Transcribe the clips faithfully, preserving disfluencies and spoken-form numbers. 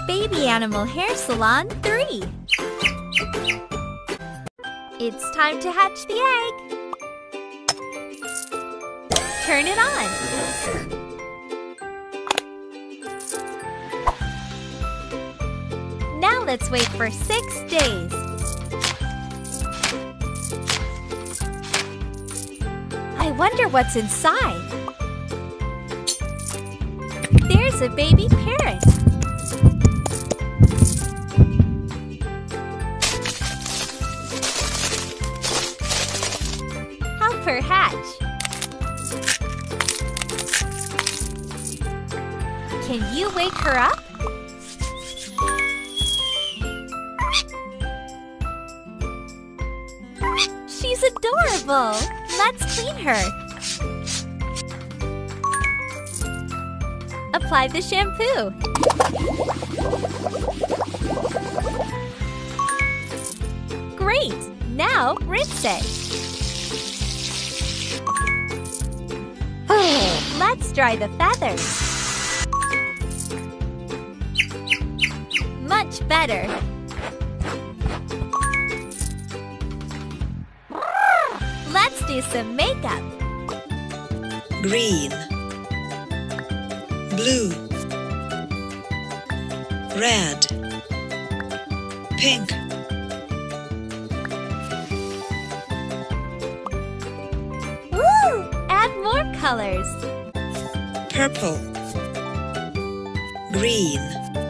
Baby Animal Hair Salon three. It's time to hatch the egg. Turn it on. Now let's wait for six days. I wonder what's inside. There's a baby parrot. Help her hatch. Can you wake her up? She's adorable! Let's clean her. Apply the shampoo. Great! Now rinse it. Let's dry the feathers. Much better. Let's do some makeup. Green, blue, red, pink. Woo! Add more colors. Purple, green,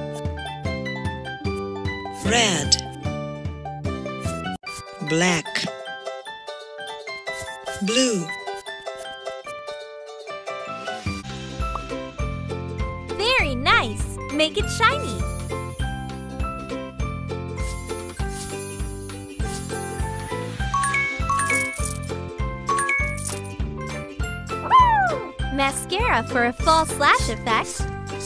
red, black, blue. Very nice! Make it shiny. Woo! Mascara for a false lash effect.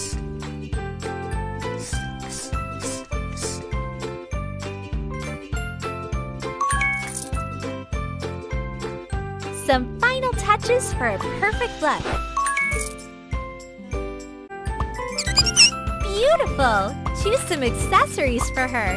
Some final touches for a perfect look. Beautiful! Choose some accessories for her.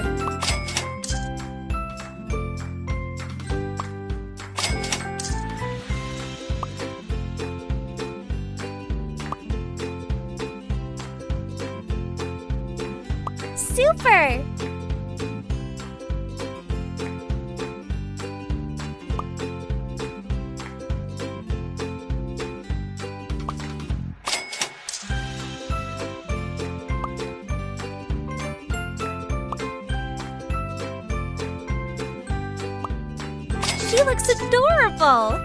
Super! She looks adorable!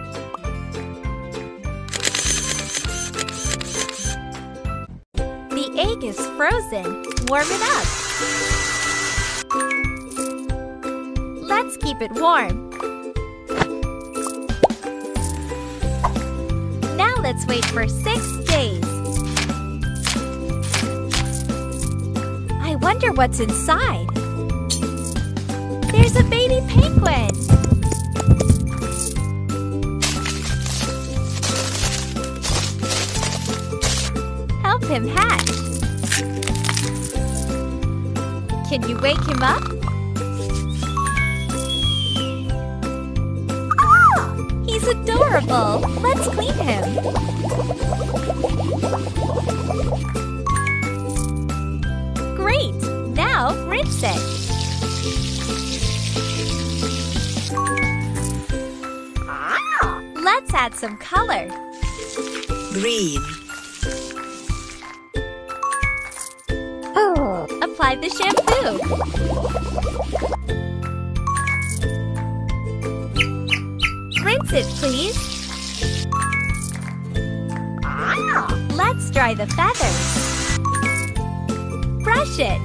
The egg is frozen. Warm it up. Let's keep it warm. Now let's wait for six days. I wonder what's inside. There's a baby penguin. Help him hatch. Can you wake him up? Oh, he's adorable! Let's clean him. Great! Now rinse it. Let's add some color. Green, Apply the shampoo. Rinse it, please. Let's dry the feathers. Brush it.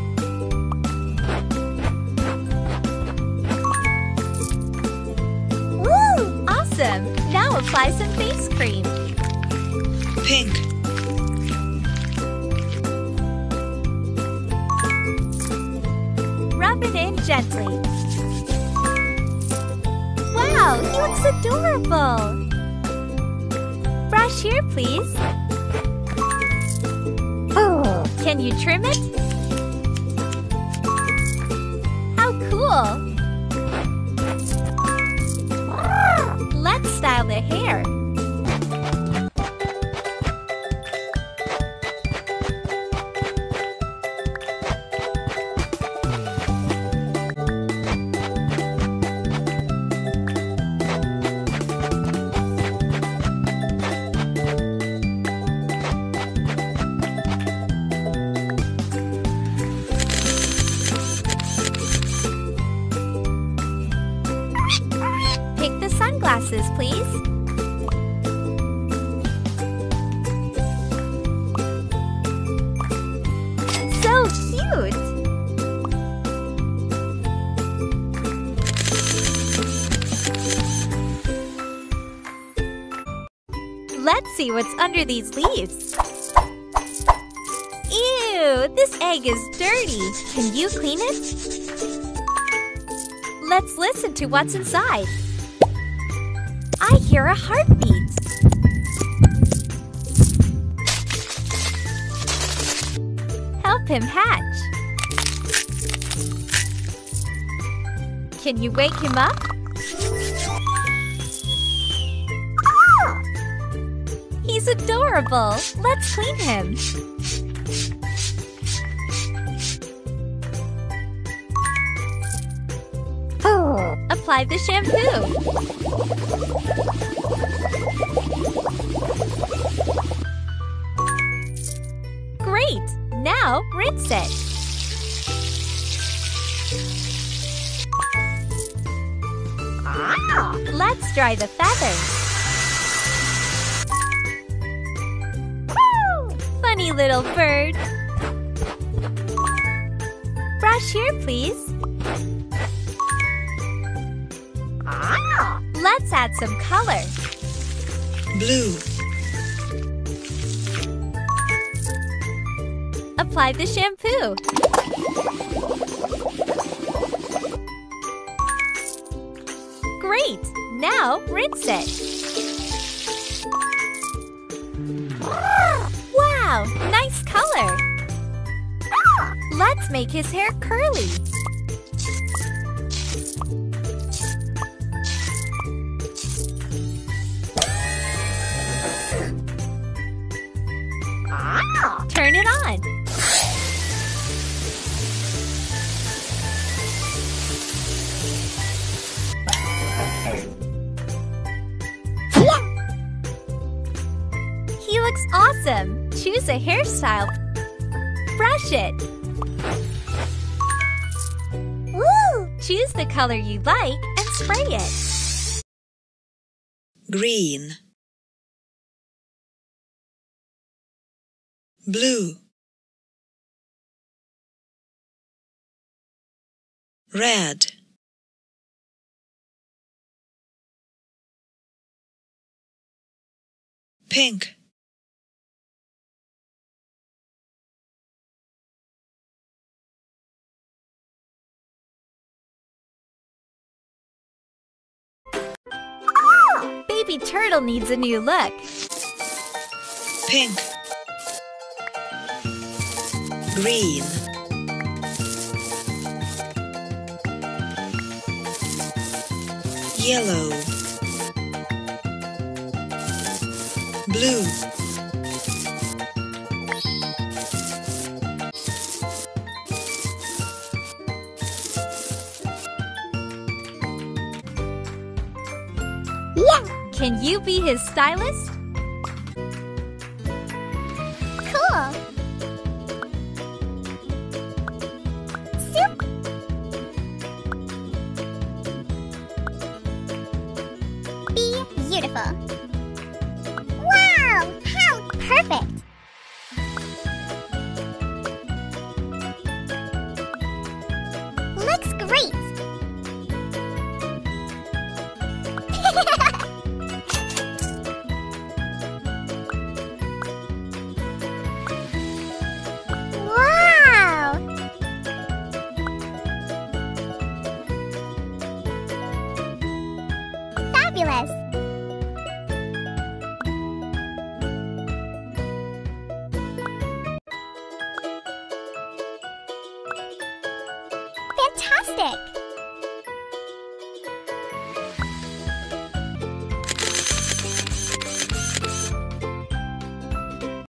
Woo! Awesome! Now apply some face cream. pink, Rub it in gently. Wow, he looks adorable! Brush here, please. Can you trim it? glasses, please. So cute! Let's see what's under these leaves. Ew, this egg is dirty. Can you clean it? Let's listen to what's inside. I hear a heartbeat. Help him hatch. Can you wake him up? He's adorable. Let's clean him. Apply the shampoo. Great! Now rinse it. Let's dry the feathers. Funny little bird. Brush here, please. Let's add some color. Blue. Apply the shampoo. Great! Now rinse it. Wow! Nice color! Let's make his hair curly. Turn it on. He looks awesome. Choose a hairstyle. Brush it. Woo! Choose the color you like and spray it. Green. Blue. Red. Pink. Baby turtle needs a new look. Pink. Green. Yellow. Blue. Can you be his stylist? Cool! Soup! Be beautiful! Wow! How perfect! Looks great! Fabulous! Fantastic!